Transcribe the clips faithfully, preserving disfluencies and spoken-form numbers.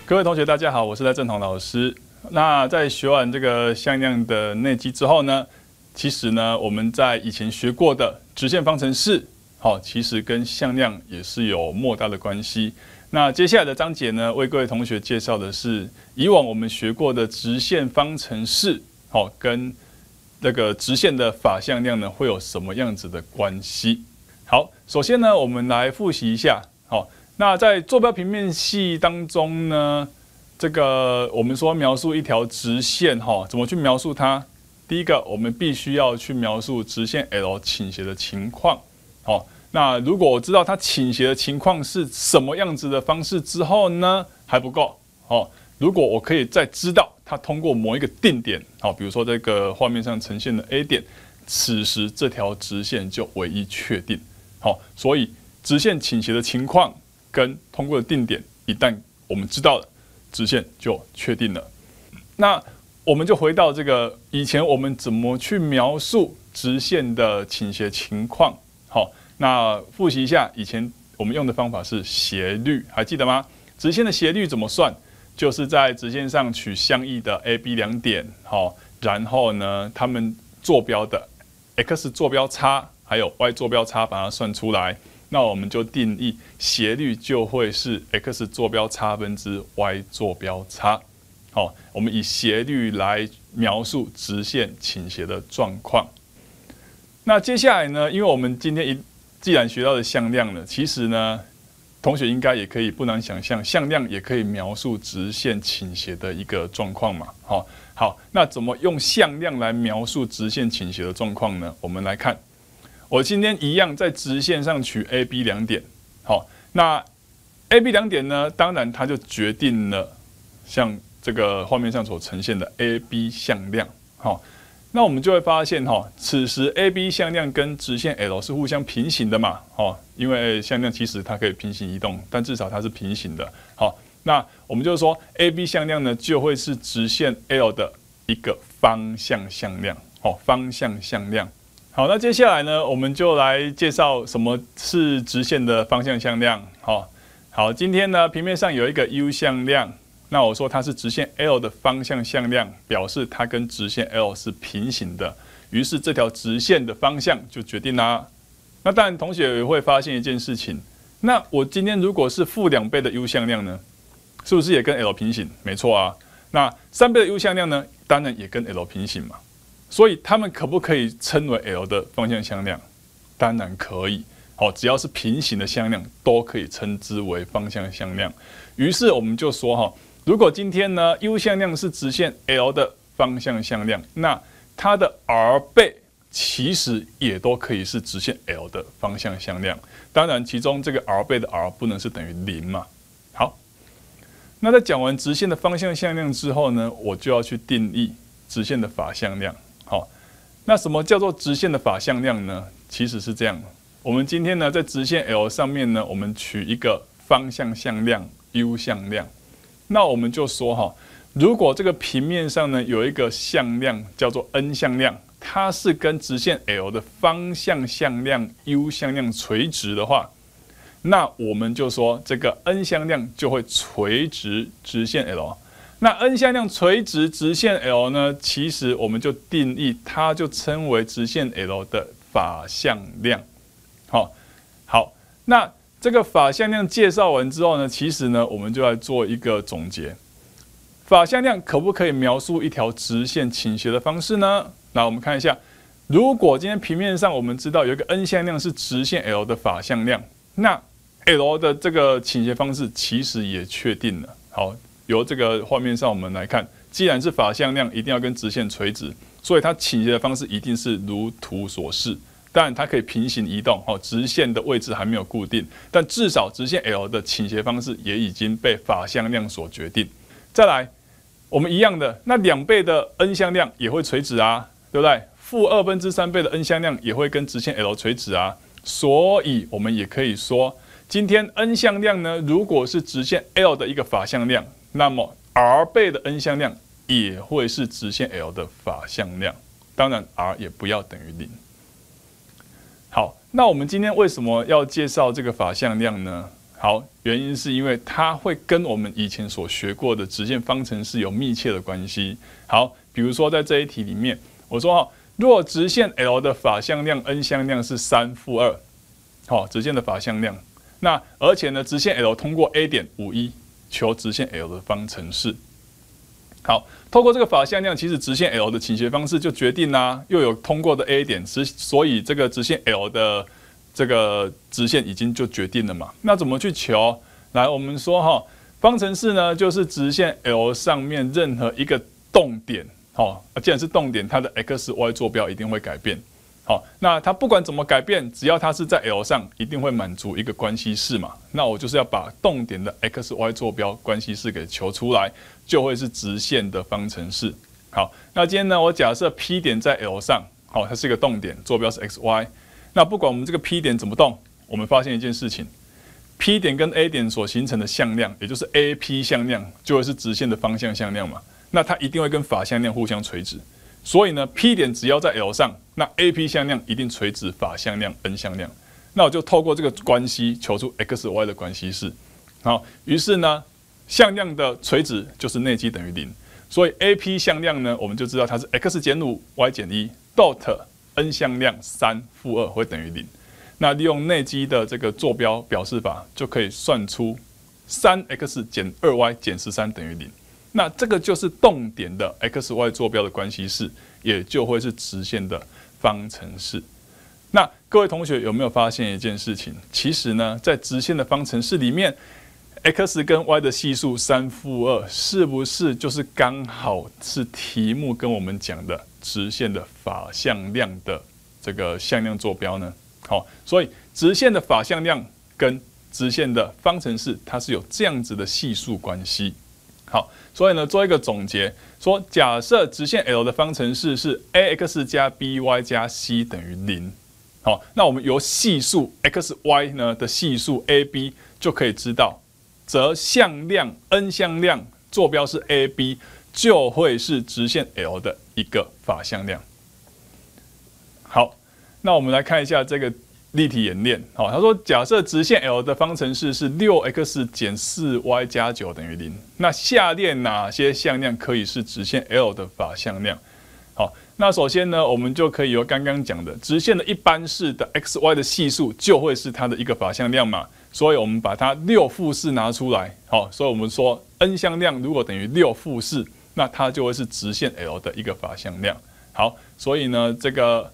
各位同学，大家好，我是赖正统老师。那在学完这个向量的内基之后呢，其实呢，我们在以前学过的直线方程式，好，其实跟向量也是有莫大的关系。那接下来的章节呢，为各位同学介绍的是以往我们学过的直线方程式，好，跟这个直线的法向量呢，会有什么样子的关系？好，首先呢，我们来复习一下，好。那在坐标平面系当中呢，这个我们说描述一条直线哈，怎么去描述它？第一个，我们必须要去描述直线 L 倾斜的情况。好，那如果我知道它倾斜的情况是什么样子的方式之后呢，还不够。好，如果我可以再知道它通过某一个定点，好，比如说这个画面上呈现的 A 点，此时这条直线就唯一确定。好，所以直线倾斜的情况跟通过的定点，一旦我们知道了，直线就确定了。那我们就回到这个以前我们怎么去描述直线的倾斜情况。好，那复习一下，以前我们用的方法是斜率，还记得吗？直线的斜率怎么算？就是在直线上取相异的 A、B 两点，好，然后呢，它们坐标的 x 坐标差还有 y 坐标差，把它算出来。那我们就定义斜率就会是 x 坐标差分之 y 坐标差。好，我们以斜率来描述直线倾斜的状况。那接下来呢，因为我们今天一既然学到的向量了，其实呢，同学应该也可以不难想象，向量也可以描述直线倾斜的一个状况嘛。好，好，那怎么用向量来描述直线倾斜的状况呢？我们来看。我今天一样在直线上取 A、B 两点，好，那 A、B 两点呢，当然它就决定了像这个画面上所呈现的 A、B 向量，好，那我们就会发现哈，此时 A、B 向量跟直线 L 是互相平行的嘛，哦，因为向量其实它可以平行移动，但至少它是平行的，好，那我们就是说 A、B 向量呢就会是直线 L 的一个方向向量，哦，方向向量。好，那接下来呢，我们就来介绍什么是直线的方向向量。好，好，今天呢，平面上有一个 U 向量，那我说它是直线 L 的方向向量，表示它跟直线 L 是平行的，于是这条直线的方向就决定啦。那当然，同学也会发现一件事情，那我今天如果是负两倍的 U 向量呢，是不是也跟 L 平行？没错啊。那三倍的 U 向量呢，当然也跟 L 平行嘛。所以它们可不可以称为 L 的方向向量？当然可以。好，只要是平行的向量，都可以称之为方向向量。于是我们就说哈，如果今天呢 U 向量是直线 L 的方向向量，那它的 R 倍其实也都可以是直线 L 的方向向量。当然，其中这个 R 倍的 R 不能是等于零嘛。好，那在讲完直线的方向向量之后呢，我就要去定义直线的法向量。好，那什么叫做直线的法向量呢？其实是这样，我们今天呢，在直线 L 上面呢，我们取一个方向向量 U 向量，那我们就说哈，如果这个平面上呢有一个向量叫做 N 向量，它是跟直线 L 的方向向量 U 向量垂直的话，那我们就说这个 N 向量就会垂直直线 L。那 N 向量垂直直线 L 呢？其实我们就定义它就称为直线 L 的法向量。好，好，那这个法向量介绍完之后呢，其实呢，我们就来做一个总结。法向量可不可以描述一条直线倾斜的方式呢？那我们看一下，如果今天平面上我们知道有一个 N 向量是直线 L 的法向量，那 L 的这个倾斜方式其实也确定了。好。由这个画面上我们来看，既然是法向量，一定要跟直线垂直，所以它倾斜的方式一定是如图所示。当然，它可以平行移动，哦，直线的位置还没有固定，但至少直线 L 的倾斜方式也已经被法向量所决定。再来，我们一样的，那两倍的 N 向量也会垂直啊，对不对？负二分之三倍的 N 向量也会跟直线 L 垂直啊，所以我们也可以说，今天 N 向量呢，如果是直线 L 的一个法向量，那么 R 倍的 N 向量也会是直线 L 的法向量，当然 R 也不要等于零。好，那我们今天为什么要介绍这个法向量呢？ 好，原因是因为它会跟我们以前所学过的直线方程式有密切的关系。好，比如说在这一题里面，我说哈，若直线 L 的法向量 n 向量是三负二，好，直线的法向量。那而且呢，直线 L 通过 A 点五一，求直线 L 的方程式。好，透过这个法向量，其实直线 L 的倾斜方式就决定啦，又有通过的 A 点，所以这个直线 L 的这个直线已经就决定了嘛。那怎么去求？来，我们说哈，方程式呢就是直线 L 上面任何一个动点，好，既然是动点，它的 x y 坐标一定会改变。好，那它不管怎么改变，只要它是在 L 上，一定会满足一个关系式嘛。那我就是要把动点的 x y 坐标关系式给求出来，就会是直线的方程式。好，那今天呢，我假设 P 点在 L 上，好，它是一个动点，坐标是 x y。那不管我们这个 P 点怎么动，我们发现一件事情 ，P 点跟 A 点所形成的向量，也就是 A P 向量，就会是直线的方向向量嘛。那它一定会跟法向量互相垂直。所以呢 ，P 点只要在 L 上，那 A P 向量一定垂直法向量 n 向量。那我就透过这个关系求出 x y 的关系式。好，于是呢，向量的垂直就是内积等于零。所以 A P 向量呢，我们就知道它是 x 减五 y 减一 dot n 向量三负二会等于零。那利用内积的这个坐标表示法，就可以算出三 x 减二 y 减十三等于零。那这个就是动点的 x y 坐标的关系式，也就会是直线的方程式。那各位同学有没有发现一件事情？其实呢，在直线的方程式里面 ，x 跟 y 的系数三负二，是不是就是刚好是题目跟我们讲的直线的法向量的这个向量坐标呢？好，所以直线的法向量跟直线的方程式，它是有这样子的系数关系。好，所以呢，做一个总结，说假设直线 L 的方程式是 ax 加 by 加 c 等于零。好，那我们由系数 x y 呢的系数 ab 就可以知道，则向量 n 向量坐标是 ab 就会是直线 L 的一个法向量。好，那我们来看一下这个例题演练。好，他说假设直线 L 的方程式是 六 x 减 四 y 加九等于零，那下列哪些向量可以是直线 L 的法向量？好，那首先呢，我们就可以由刚刚讲的直线的一般式的 x y 的系数就会是它的一个法向量嘛，所以我们把它六负四拿出来。好，所以我们说 n 向量如果等于六负四，那它就会是直线 L 的一个法向量。好，所以呢，这个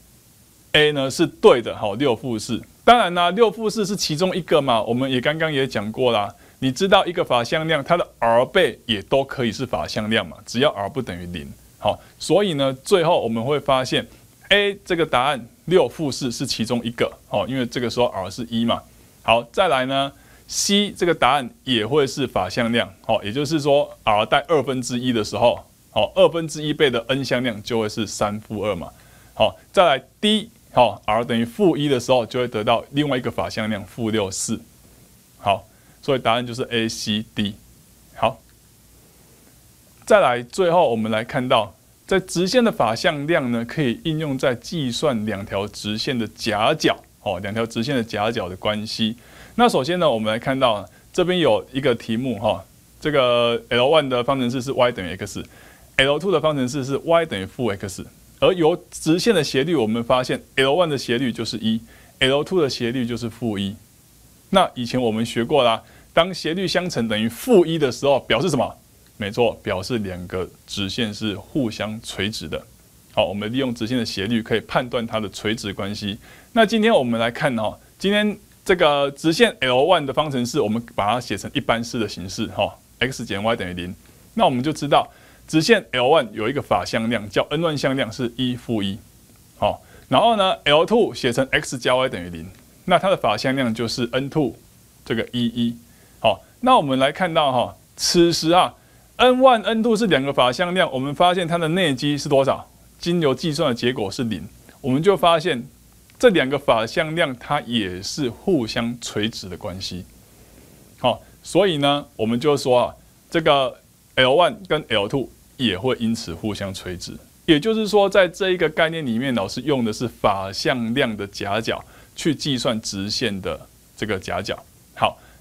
A 呢是对的，好，六负四。当然啦，六负四是其中一个嘛，我们也刚刚也讲过啦。你知道一个法向量，它的 r 倍也都可以是法向量嘛，只要 r 不等于零。好，所以呢，最后我们会发现 A 这个答案六负四是其中一个，哦，因为这个时候 r 是一嘛。好，再来呢 ，C 这个答案也会是法向量，好，也就是说 r 带二分之一的时候，好，二分之一倍的 n 向量就会是三负二嘛。好，再来 D。好 ，r 等于负一的时候，就会得到另外一个法向量负六四。好，所以答案就是 A、C、D。好，再来最后我们来看到，在直线的法向量呢，可以应用在计算两条直线的夹角。哦，两条直线的夹角的关系。那首先呢，我们来看到这边有一个题目哈，这个 L 一 的方程式是 y 等于 x，L 二 的方程式是 y 等于负 x。而由直线的斜率，我们发现 L 一 的斜率就是一 ，L 二 的斜率就是负一。那以前我们学过啦，当斜率相乘等于负一的时候，表示什么？没错，表示两个直线是互相垂直的。好，我们利用直线的斜率可以判断它的垂直关系。那今天我们来看哈，今天这个直线 L 一 的方程式，我们把它写成一般式的形式哈 ，x 减 y 等于零。那我们就知道。直线 L 一 有一个法向量叫 n 一 向量是一负一，好，然后呢 L 二 写成 x 加 y 等于零，那它的法向量就是 n 二 这个一一，好，那我们来看到哈，此时啊 n 一 n 二是两个法向量，我们发现它的内积是多少？经由计算的结果是零，我们就发现这两个法向量它也是互相垂直的关系，好，所以呢我们就说啊这个 L 一 跟 L 二 也会因此互相垂直，也就是说，在这一个概念里面，老师用的是法向量的夹角去计算直线的这个夹角。好，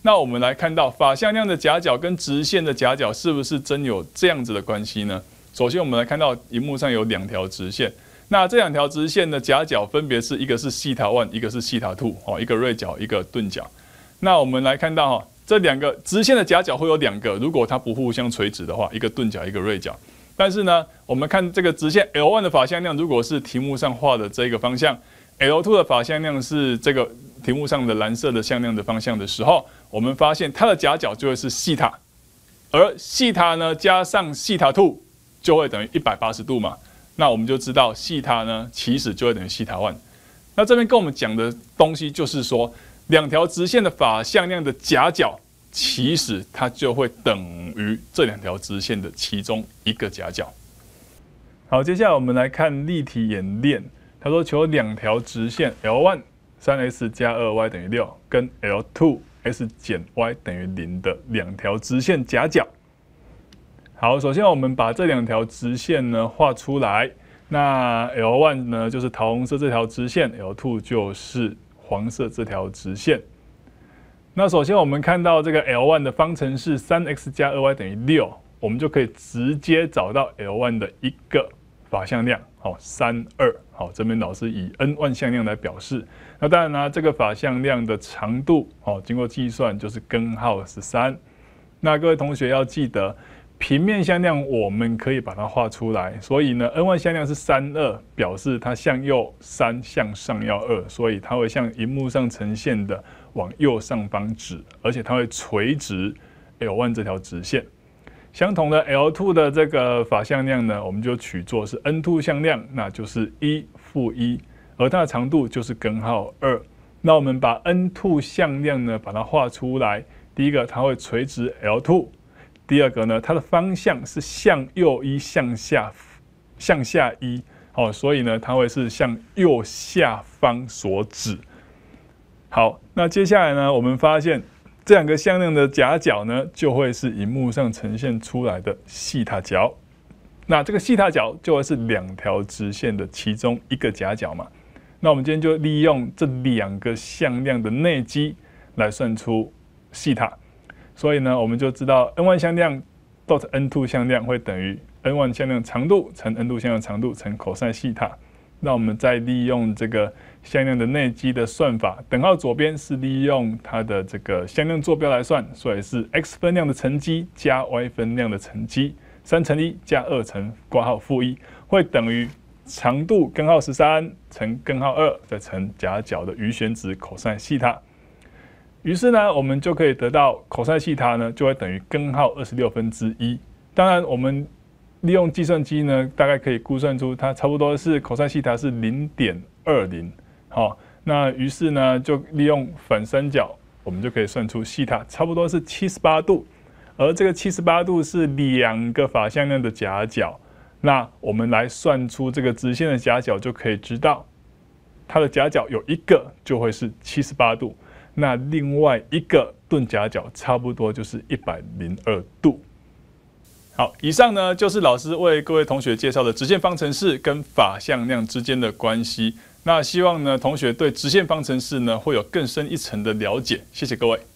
那我们来看到法向量的夹角跟直线的夹角是不是真有这样子的关系呢？首先，我们来看到荧幕上有两条直线，那这两条直线的夹角分别是一个是西塔一，一个是西塔二，哦，一个锐角，一个钝角。那我们来看到哈，这两个直线的夹角会有两个，如果它不互相垂直的话，一个钝角，一个锐角。但是呢，我们看这个直线 L 一 的法向量，如果是题目上画的这个方向 ，L 二 的法向量是这个题目上的蓝色的向量的方向的时候，我们发现它的夹角就会是西塔，而西塔呢加上西塔二就会等于一百八十度嘛。那我们就知道西塔呢其实就会等于西塔一。那这边跟我们讲的东西就是说，两条直线的法向量的夹角，其实它就会等于这两条直线的其中一个夹角。好，接下来我们来看例题演练。他说求两条直线 L 一 三 x 加二 y 等于六，跟 L 二 x 减 y 等于零的两条直线夹角。好，首先我们把这两条直线呢画出来。那 L 一 呢就是桃红色这条直线 ，L 二 就是黄色这条直线。那首先我们看到这个 L 一 的方程式 三 x 加二 y 等于六，我们就可以直接找到 L 一 的一个法向量，好，三二，好，这边老师以 n 万向量来表示。那当然呢，这个法向量的长度，好，经过计算就是根号十三。那各位同学要记得，平面向量我们可以把它画出来，所以呢 ，n 万向量是三二，表示它向右三，向上要二，所以它会像荧幕上呈现的往右上方指，而且它会垂直 L 一 这条直线。相同的 L 二 的这个法向量呢，我们就取作是 n 二 向量，那就是一负一，而它的长度就是根号二。那我们把 n 二 向量呢，把它画出来。第一个，它会垂直 L 二。第二个呢，它的方向是向右一，向下向下一，好，所以呢，它会是向右下方所指。好，那接下来呢，我们发现这两个向量的夹角呢，就会是荧幕上呈现出来的西塔角。那这个西塔角就会是两条直线的其中一个夹角嘛。那我们今天就利用这两个向量的内积来算出西塔。所以呢，我们就知道 n 一 向量 dot n 二 向量会等于 n 一 向量长度乘 n 二 向量长度乘 cos 西塔。那我们再利用这个向量的内积的算法，等号左边是利用它的这个向量坐标来算，所以是 x 分量的乘积加 y 分量的乘积，三乘一加二乘括号负一，会等于长度根号十三乘根号二再乘夹角的余弦值 cos 西塔。于是呢，我们就可以得到 cos 西塔呢，就会等于根号二十六分之一。当然，我们利用计算机呢，大概可以估算出它差不多是 cos 西塔是 零点二零。好，那于是呢，就利用反三角，我们就可以算出西塔差不多是七十八度。而这个七十八度是两个法向量的夹角。那我们来算出这个直线的夹角，就可以知道它的夹角有一个就会是七十八度。那另外一个钝夹角差不多就是一百零二度。好，以上呢就是老师为各位同学介绍的直线方程式跟法向量之间的关系。那希望呢同学对直线方程式呢会有更深一层的了解。谢谢各位。